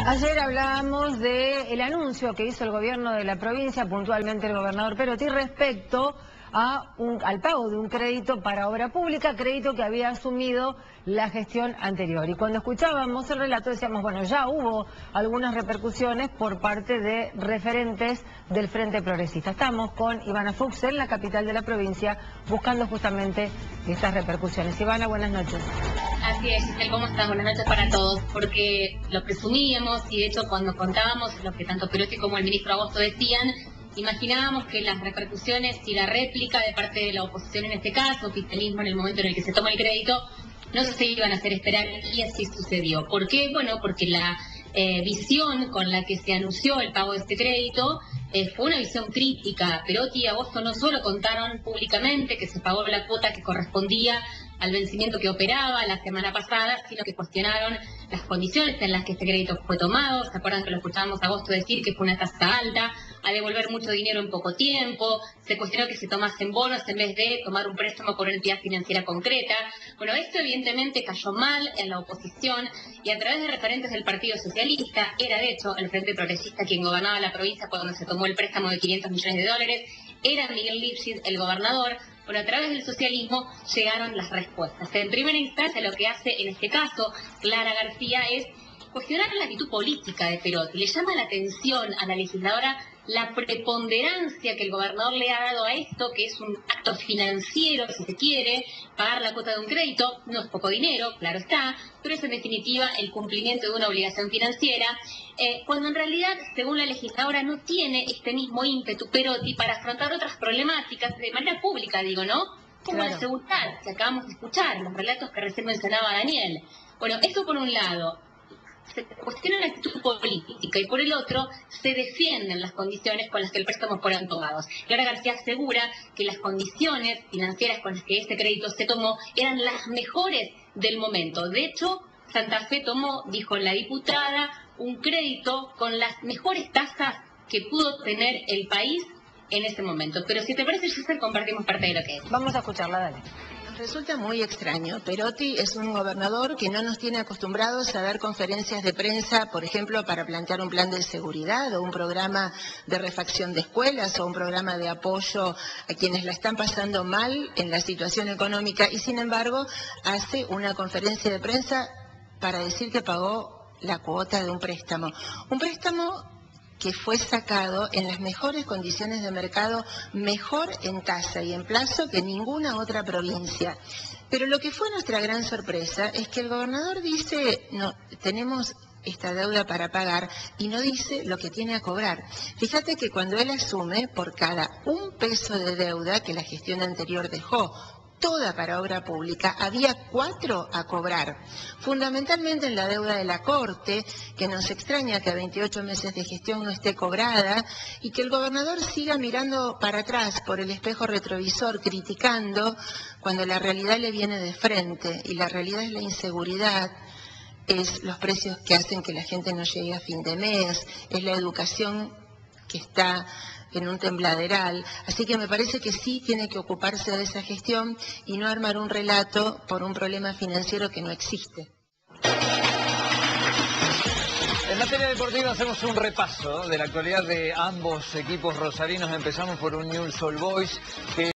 Ayer hablábamos del anuncio que hizo el gobierno de la provincia, puntualmente el gobernador Perotti, respecto al pago de un crédito para obra pública, crédito que había asumido la gestión anterior. Y cuando escuchábamos el relato decíamos, bueno, ya hubo algunas repercusiones por parte de referentes del Frente Progresista. Estamos con Ivana Fuchs en la capital de la provincia buscando justamente estas repercusiones. Ivana, buenas noches. Así es, Giselle, ¿cómo estás? Buenas noches para todos, porque lo presumíamos y de hecho cuando contábamos lo que tanto Perotti como el ministro Agosto decían, imaginábamos que las repercusiones y la réplica de parte de la oposición en este caso, oficialismo en el momento en el que se toma el crédito, no se iban a hacer esperar y así sucedió. ¿Por qué? Bueno, porque la visión con la que se anunció el pago de este crédito fue una visión crítica. Perotti y Agosto no solo contaron públicamente que se pagó la cuota que correspondía al vencimiento que operaba la semana pasada, sino que cuestionaron las condiciones en las que este crédito fue tomado. ¿Se acuerdan que lo escuchábamos a Agosto decir que fue una tasa alta, a devolver mucho dinero en poco tiempo? Se cuestionó que se tomasen bonos en vez de tomar un préstamo por una entidad financiera concreta. Bueno, esto evidentemente cayó mal en la oposición y a través de referentes del Partido Socialista, era de hecho el Frente Progresista quien gobernaba la provincia cuando se tomó el préstamo de $500 millones, era Miguel Lifschitz el gobernador. Bueno, a través del socialismo llegaron las respuestas. En primera instancia, lo que hace en este caso Clara García es cuestionar la actitud política de Perotti. Le llama la atención a la legisladora la preponderancia que el gobernador le ha dado a esto, que es un acto financiero, si se quiere, pagar la cuota de un crédito, no es poco dinero, claro está, pero es en definitiva el cumplimiento de una obligación financiera, cuando en realidad, según la legisladora, no tiene este mismo ímpetu Perotti para afrontar otras problemáticas de manera pública, digo, ¿no? Como la seguridad, que acabamos de escuchar, los relatos que recién mencionaba Daniel. Bueno, esto por un lado. Se cuestiona la actitud política y por el otro se defienden las condiciones con las que el préstamo fueron tomados. Clara García asegura que las condiciones financieras con las que este crédito se tomó eran las mejores del momento. De hecho, Santa Fe tomó, dijo la diputada, un crédito con las mejores tasas que pudo tener el país en ese momento. Pero si te parece, Giselle, compartimos parte de lo que es. Vamos a escucharla, dale. Resulta muy extraño. Perotti es un gobernador que no nos tiene acostumbrados a dar conferencias de prensa, por ejemplo, para plantear un plan de seguridad o un programa de refacción de escuelas o un programa de apoyo a quienes la están pasando mal en la situación económica y, sin embargo, hace una conferencia de prensa para decir que pagó la cuota de un préstamo. Un préstamo que fue sacado en las mejores condiciones de mercado, mejor en tasa y en plazo que ninguna otra provincia. Pero lo que fue nuestra gran sorpresa es que el gobernador dice, no, tenemos esta deuda para pagar y no dice lo que tiene a cobrar. Fíjate que cuando él asume, por cada $1 de deuda que la gestión anterior dejó, toda para obra pública, había 4 a cobrar, fundamentalmente en la deuda de la Corte, que nos extraña que a 28 meses de gestión no esté cobrada, y que el gobernador siga mirando para atrás por el espejo retrovisor, criticando, cuando la realidad le viene de frente, y la realidad es la inseguridad, es los precios que hacen que la gente no llegue a fin de mes, es la educación que está en un tembladeral, así que me parece que sí tiene que ocuparse de esa gestión y no armar un relato por un problema financiero que no existe. En materia deportiva hacemos un repaso de la actualidad de ambos equipos rosarinos. Empezamos por un Newell's Old Boys que